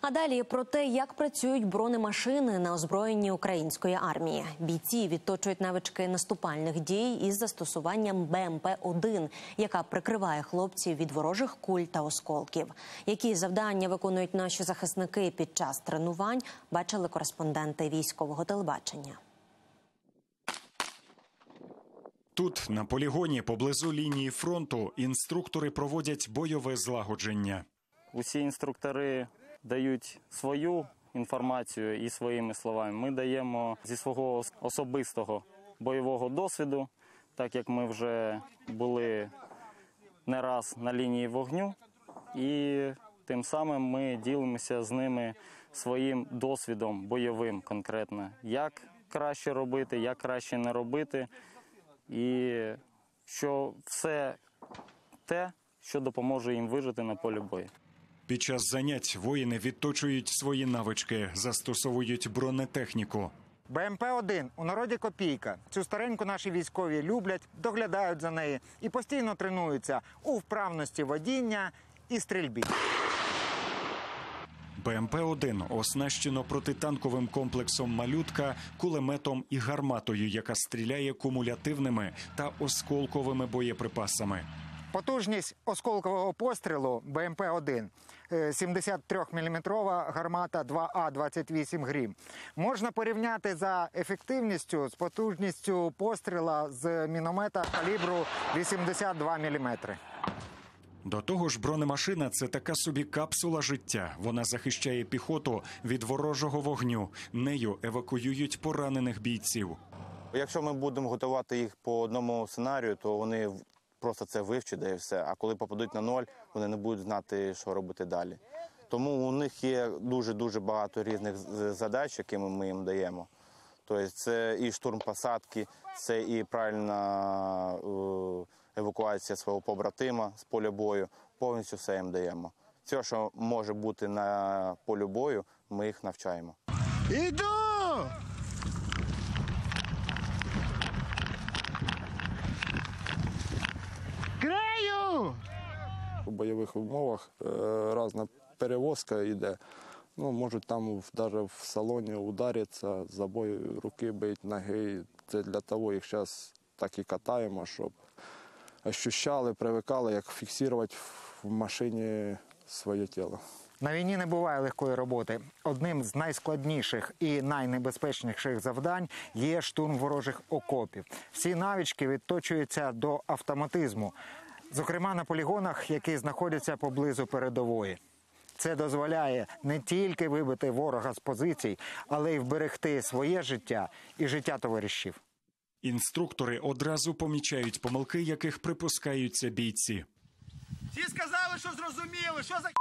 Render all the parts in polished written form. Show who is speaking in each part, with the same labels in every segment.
Speaker 1: А далі про те, як працюють бронемашини на озброєнні української армії. Бійці відточують навички наступальних дій із застосуванням БМП-1, яка прикриває хлопців від ворожих куль та осколків. Які завдання виконують наші захисники під час тренувань, бачили кореспонденти військового телебачення.
Speaker 2: Тут, на полігоні, поблизу лінії фронту, інструктори проводять бойове злагодження.
Speaker 3: Усі інструктори дають свою інформацію і своїми словами. Ми даємо зі свого особистого бойового досвіду, так як ми вже були не раз на лінії вогню, і тим самим ми ділимося з ними своїм досвідом бойовим конкретно. Як краще робити, як краще не робити, і що все те, що допоможе їм вижити на полі бою.
Speaker 2: Під час занять воїни відточують свої навички, застосовують бронетехніку.
Speaker 4: БМП-1 у народі копійка. Цю стареньку наші військові люблять, доглядають за неї і постійно тренуються у вправності водіння і стрільбі.
Speaker 2: БМП-1 оснащено протитанковим комплексом «Малютка», кулеметом і гарматою, яка стріляє кумулятивними та осколковими боєприпасами.
Speaker 4: Потужність осколкового пострілу БМП-1 – 73-мм гармата 2А-28 «Грім». Можна порівняти за ефективністю з потужністю постріла з міномета калібру 82 мм.
Speaker 2: До того ж, бронемашина – це така собі капсула життя. Вона захищає піхоту від ворожого вогню. Нею евакуюють поранених бійців.
Speaker 5: Якщо ми будемо готувати їх по одному сценарію, то вони просто це вивчать, і все. А коли попадуть на ноль, вони не будуть знати, що робити далі. Тому у них є дуже-дуже багато різних задач, які ми їм даємо. Тобто це і штурм посадки, це і правильна евакуація свого побратима з поля бою. Повністю все їм даємо. Все, що може бути на полі бою, ми їх навчаємо.
Speaker 4: Іду! Краю!
Speaker 6: У бойових умовах різна перевозка йде. Ну, можуть там навіть в салоні ударитися, забой руки бить, ноги. Це для того їх зараз так і катаємо, щоб ощущали, привикали, як фіксувати в машині своє тіло.
Speaker 4: На війні не буває легкої роботи. Одним з найскладніших і найнебезпечніших завдань є штурм ворожих окопів. Всі навички відточуються до автоматизму, зокрема на полігонах, які знаходяться поблизу передової. Це дозволяє не тільки вибити ворога з позицій, але й вберегти своє життя і життя товаришів.
Speaker 2: Інструктори одразу помічають помилки, яких припускаються бійці.
Speaker 7: Всі сказали, що зрозуміли, що за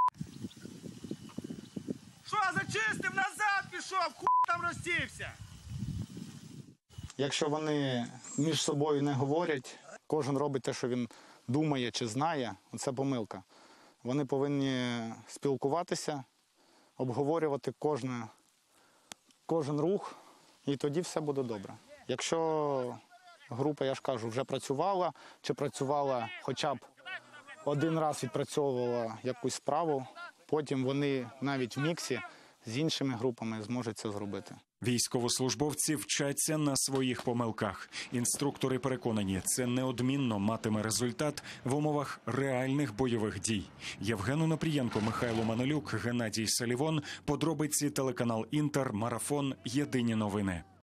Speaker 7: що зачистив, назад пішов, там розсівся.
Speaker 8: Якщо вони між собою не говорять, кожен робить те, що він думає чи знає, це помилка. Вони повинні спілкуватися, обговорювати кожен рух, і тоді все буде добре. Якщо група, я ж кажу, вже працювала, чи працювала хоча б один раз відпрацьовувала якусь справу, потім вони навіть в міксі з іншими групами зможуть це зробити.
Speaker 2: Військовослужбовці вчаться на своїх помилках. Інструктори переконані, це неодмінно матиме результат в умовах реальних бойових дій. Євген Онопрієнко, Михайло Манолюк, Геннадій Салівон. Подробиці телеканал «Інтер», Марафон. Єдині новини.